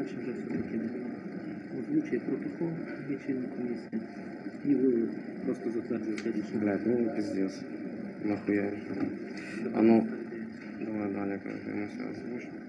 дальше вже все-таки озвучує протокол лічильної комісії і ви просто затверджуєте рішення. Блядь, ну пиздец. Нахуя. А ну, давай далі, короче, я все озвучу.